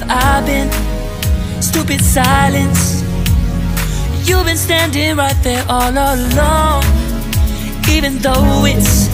I've been stupid silence. You've been standing right there all along, even though it's